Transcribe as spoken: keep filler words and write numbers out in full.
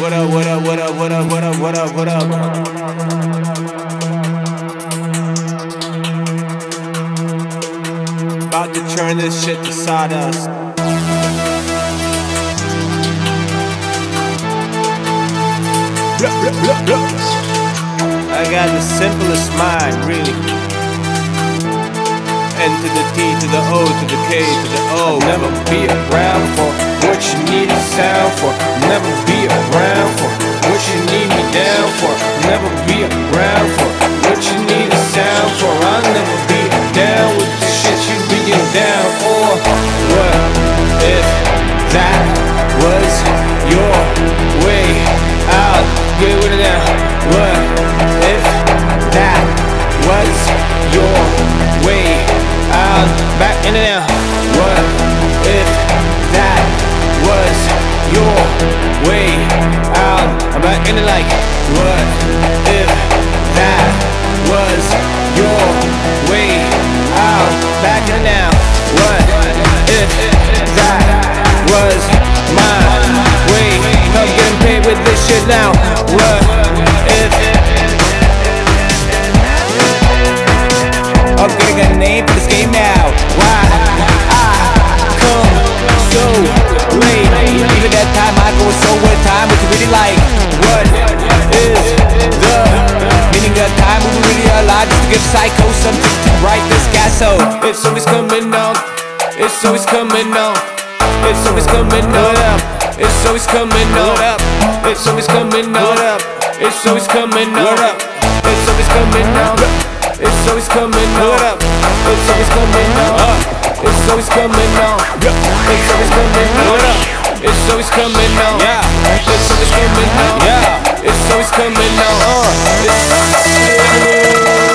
what up, what up, what up, what up, what up, what up, what up? About to turn this shit to sawdust. I got the simplest mind, really. N to the T to the O to the K to the O. Never be around for what you need a sound for. Never be around for what you need me down for. Never be around for what you need a sound for. I'll never be down with the shit you being down for. What if that was your way out? Get with it now. What if that was your way out? Back in it now. What if that was your way out? I'm back in it like. What if that was your way out? Back in it now. What if that was my way? I'm getting paid with this shit now. What if I'm getting a name for this game now? Why I come so late? Even that time I go so with time, what you really like? What is the meaning of time? We really alive just to give psycho something to write this gas so it's always coming on. It's always coming on. It's always coming on. It's always coming on. It's always coming on. It's always coming on. It's always coming on. It's always coming on. It's always coming on. It's always coming on. It's always coming on. It's always coming on. It's always coming on. It's always coming on.